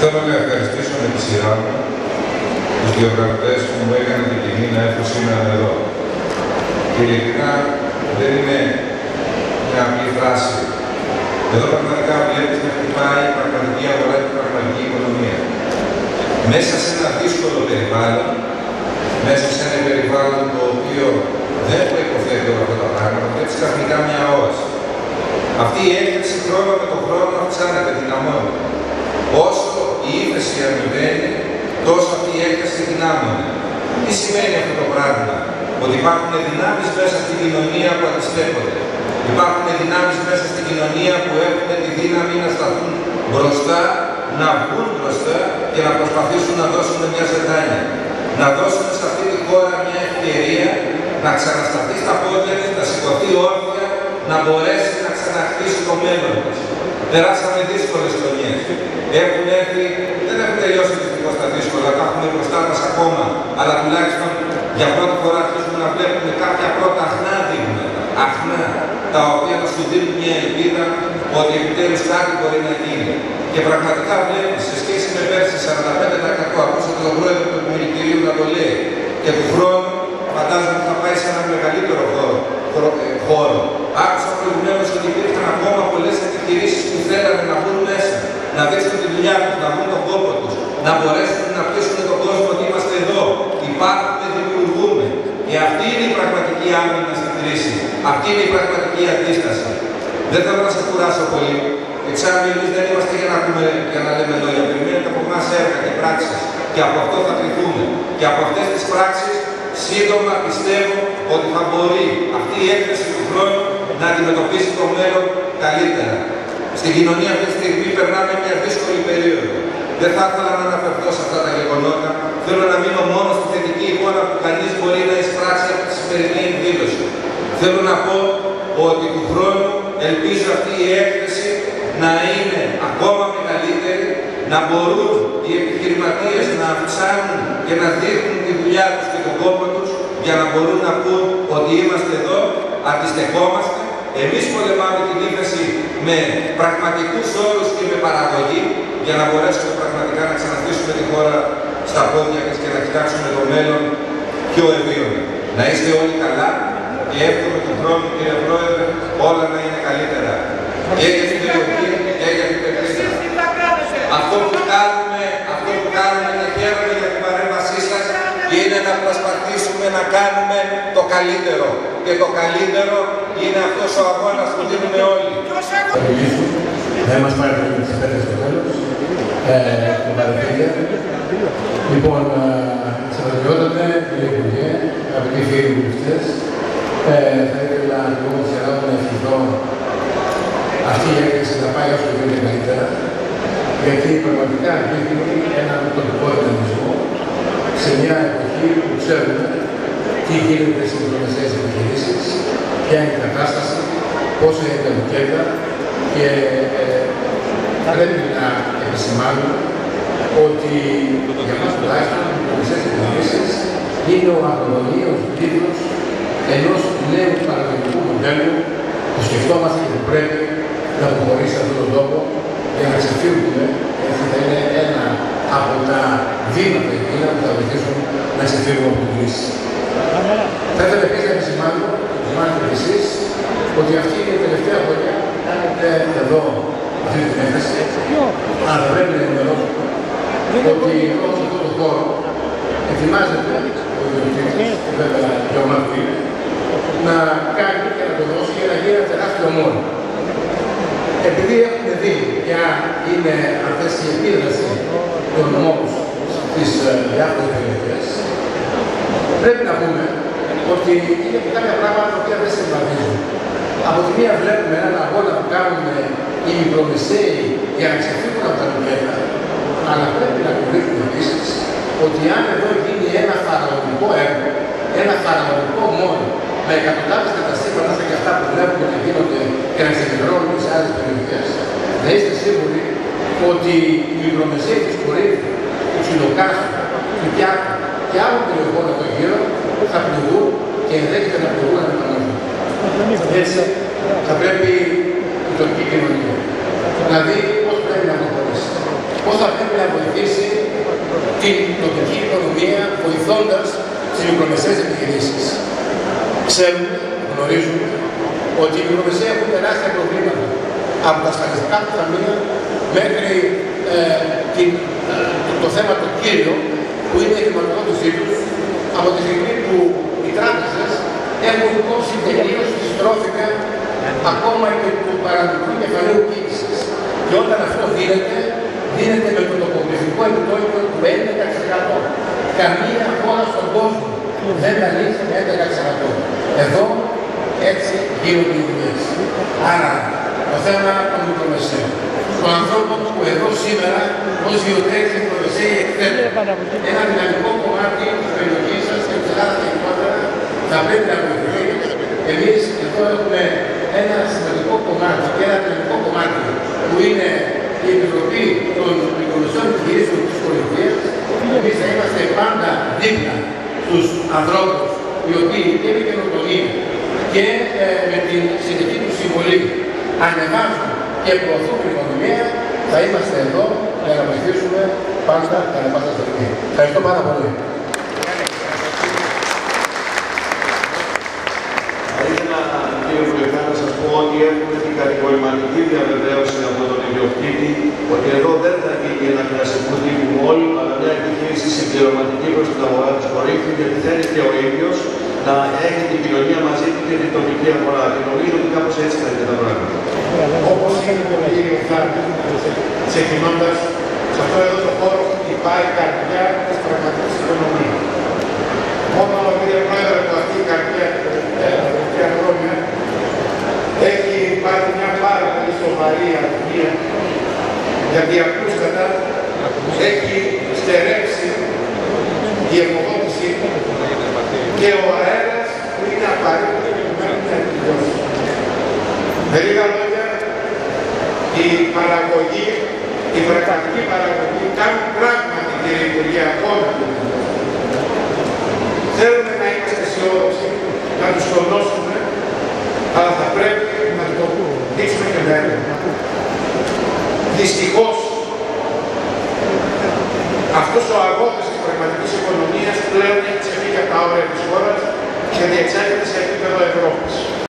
Θέλω να ευχαριστήσω με τη σειρά μου τους διοργανωτές που μου έκαναν την τιμή να έρθω σήμερα εδώ. Και ειλικρινά δεν είναι μια απλή φράση. Εδώ πραγματικά βλέπεις να χτυπάει η πραγματική αγορά και η πραγματική οικονομία. Μέσα σε ένα δύσκολο περιβάλλον, μέσα σε ένα περιβάλλον το οποίο δεν προϋποθέτει όλα αυτά τα πράγματα, βλέπεις ξαφνικά μια όαση. Αυτή η έκθεση χρόνο με τον χρόνο αυξάνεται, δυναμώνεται. Όσο η ύφεση ανεβαίνει, τόσο αυτή η έκθεση δυνάμωνεται. Τι σημαίνει αυτό το πράγμα? Ότι υπάρχουν δυνάμεις μέσα στην κοινωνία που αντιστέκονται. Υπάρχουν δυνάμεις μέσα στην κοινωνία που έχουν τη δύναμη να σταθούν μπροστά, να βγουν μπροστά και να προσπαθήσουν να δώσουν μια ζετάνια. Να δώσουν σε αυτή τη χώρα μια ευκαιρία να ξανασταθεί στα πόδια της, να σηκωθεί όρθια, να μπορέσει να ξαναχτίσει το μέλλον της. Περάσαμε δύσκολες χρονιές. Δεν έχουν τελειώσει δυστυχώς τα δύσκολα, τα έχουμε μπροστά μας ακόμα, αλλά τουλάχιστον για πρώτη φορά αρχίζουμε να βλέπουμε κάποια πρώτα αχνά δείγματα. Αχνά, τα οποία θα σου δίνουν μια ελπίδα ότι επιτέλους κάτι μπορεί να γίνει. Και πραγματικά βλέπεις, σε σχέση με πέρσι 45%, ακούσατε τον πρόεδρο του Επιμελητηρίου να το λέει, και του χρόνου φαντάζομαι ότι θα πάει σε ένα μεγαλύτερο χώρο. Άκουσα προηγουμένως ότι υπήρχαν ακόμα πολλές επιχειρήσεις που θέλανε να μπουν μέσα, να δείξουν τη δουλειά τους, να βγουν τον κόπο τους, να μπορέσουν να πείσουν τον κόσμο ότι είμαστε εδώ, υπάρχουμε, δημιουργούμε. Και αυτή είναι η πραγματική άμυνα στην κρίση. Αυτή είναι η πραγματική αντίσταση. Δεν θέλω να σας κουράσω πολύ. Εξάλλου εμείς δεν είμαστε για να λέμε λόγια. Περιμένετε από εμάς έργα και πράξεις. Και από αυτό θα κρυθούμε. Και από αυτές τις πράξεις σύντομα πιστεύω ότι θα μπορεί αυτή η έκθεση του χρόνου να αντιμετωπίσει το μέλλον καλύτερα. Στην κοινωνία αυτή τη στιγμή περνάμε μια δύσκολη περίοδο. Δεν θα ήθελα να αναφερθώ σε αυτά τα γεγονότα. Θέλω να μείνω μόνο στη θετική εικόνα που κανείς μπορεί να εισπράξει από τη σημερινή εκδήλωση. Θέλω να πω ότι του χρόνου ελπίζω αυτή η έκθεση να είναι ακόμα μεγαλύτερη, να μπορούν οι επιχειρηματίες να αυξάνουν και να δείχνουν τη δουλειά τους και τον κόπο τους για να μπορούν να πούν ότι είμαστε εδώ, αντιστεκόμαστε. Εμείς πολεμάμε την ύφεση με πραγματικούς όρους και με παραγωγή για να μπορέσουμε πραγματικά να ξαναστήσουμε τη χώρα στα πόδια της και να κοιτάξουμε το μέλλον πιο ευίωνο. Να είστε όλοι καλά και εύχομαι του χρόνου, κύριε Πρόεδρε, όλα να είναι καλύτερα. Και για την περιοχή και για την Πετρίδα. Αυτό που κάνουμε και χαίρομαι για την παρέμβασή σας είναι να προσπαθήσουμε να κάνουμε το καλύτερο. Και το καλύτερο είναι αυτός ο αγώνας που δίνουμε όλοι. Δεν μας πάρει το τις πέτρες στο τέλος. Την παρεμβασία. Λοιπόν, σεβασμιότατε, κύριε Υπουργέ, αγαπητοί φίλοι βουλευτές, θα ήθελα εγώ με τη σειρά μου να ευχηθώ αυτή η έκθεση να πάει όσο γίνεται καλύτερα, γιατί πραγματικά δείχνει έναν τοπικό δυναμισμό σε μια εποχή που ξέρουμε τι γίνεται στις μικρομεσαίες επιχειρήσεις, ποια είναι η κατάσταση, πόσο είναι τα λουκέτα και πρέπει να επισημάνουμε ότι για μας τουλάχιστον οι μικρομεσαίες επιχειρήσεις είναι ο ακρογωνίος τίτλος ενός νέου παραγωγικού μοντέλου που σκεφτόμαστε και που πρέπει να αποχωρήσει σε αυτόν τον τόπο για να ξεφύγουμε, έτσι θα είναι ένα από τα βήματα εκείνα που θα βοηθήσουν να ξεφύγουμε από την κρίση. Θα ήθελα επίσης να επισημάνω και εσείς, ότι αυτή είναι η τελευταία χρονιά που κάνετε εδώ αυτή την έκθεση, αλλά πρέπει να ενημερώσουμε ότι όλο αυτό το χώρο ετοιμάζεται ο ιδιοκτήτης, βέβαια για ομάδα του είναι, να κάνει και να το δώσει για να γίνει ένα τεράστιο μόνο. Επειδή έχουμε δει ποια είναι αυτές η επίδραση των νόμους στις διάφορες περιοχές, πρέπει να πούμε ότι είναι κάποια πράγματα τα οποία δεν συμβαδίζουν. Από τη μία βλέπουμε έναν αγώνα που κάνουμε οι μικρομεσαίοι για να ξεφύγουν από τα λουκέτα, αλλά πρέπει να γνωρίζουμε επίσης ότι αν εδώ γίνει ένα φαραωνικό έργο, ένα φαραωνικό μόνο, με εκατοντάδες καταστήματα όσο και αυτά που βλέπουμε να γίνονται και να ξεπερνώνουν σε άλλες περιοχές, να είστε σίγουροι ότι οι μικρομεσαίοι της Κορίνθου, του Τσιλοκάσου, του Πιάκου και άλλων περιοχών εδώ γύρω θα πληγούν και ενδέχεται να πληγούν ανεπανόρθωτα. Έτσι θα πρέπει η τοπική κοινωνία να δει πώς πρέπει να προχωρήσει, πώς θα πρέπει να να βοηθήσει την τοπική οικονομία, βοηθώντας τις μικρομεσαίες επιχειρήσεις. Ξέρουμε, γνωρίζουμε, ότι οι μικρομεσαίες έχουν τεράστια προβλήματα. Από τα ασφαλιστικά του ταμεία μέχρι το θέμα το κύριο, που είναι η χρηματοδότησή τους, από τη στιγμή που οι τράπεζες έχουν κόψει τελείως τη στρόφικα ακόμα και του παραδοτικού κεφαλαίου κοίησης. Και όταν αυτό δίνεται με το τοποποιητικό επιτόκιο του 11%. Καμία χώρα στον κόσμο δεν τα λύσει με 11%. Εδώ έτσι γίνονται οι δουλειές. Άρα το θέμα των μικρομεσαίων, των ανθρώπων που εδώ σήμερα ως γεωτρέχει μικρομεσαίοι εκθέτουν ένα δυναμικό κομμάτι της περιοχής σας και της Ελλάδας γενικότερα θα πρέπει να βοηθηθεί. Εμείς εδώ έχουμε ένα σημαντικό κομμάτι και ένα δυναμικό κομμάτι που είναι η Επιτροπή των Μικρομεσαίων Επιχειρήσεων της Πολιτείας. Εμείς θα είμαστε πάντα δίπλα στους ανθρώπους οι οποίοι και με καινοτομία και με την συνεχή του συμβολή ανεβάζουν και προωθούν την οικονομία, θα είμαστε εδώ για να βοηθήσουμε πάντα τα ανεβάζοντα στιγμή. Ευχαριστώ πάρα πολύ. Θα ήθελα, κύριε Βουλευτά, να σας πω ότι έχουμε την κατηγορηματική διαβεβαίωση από τον ιδιοκτήτη ότι εδώ δεν θα γίνει ένα κλασικό τύπου μόλ, αλλά μια επιχείρηση συμπληρωματική προς την αγορά της Κορίνθου, γιατί θέλει και ο ίδιος να έχει την κοινωνία μαζί του και την τοπική αγορά. Και νομίζω ότι κάπως έτσι θα είναι τα πράγματα. Όπως είναι το κύριο Θάρτη, ξεκινώντας σε αυτό εδώ το χώρο υπάρχει καρδιά της πραγματικής οικονομίας. Μόνο, κύριε Πρόεδρε, που αυτή η καρδιά τα τελευταία χρόνια έχει πάρει μια πάρα πολύ σοβαρή αδικία, γιατί ακούστατα έχει στερέψει η εργοδότησή του και ο αέρας που είναι απαραίτητο προκειμένου να επιβιώσει. Με λίγα λόγια, η παραγωγή, η πραγματική παραγωγή κάνουν πράγματι την λειτουργία ακόμα. Θέλουμε να είμαστε αισιόδοξοι, να τους τονώσουμε, αλλά θα πρέπει να το δείξουμε και με έργο. Δυστυχώς, αυτός ο αγώνας της πραγματικής οικονομίας πλέον έχει ξεφύγει από τα όρια της χώρας και διεξάγεται σε επίπεδο Ευρώπης.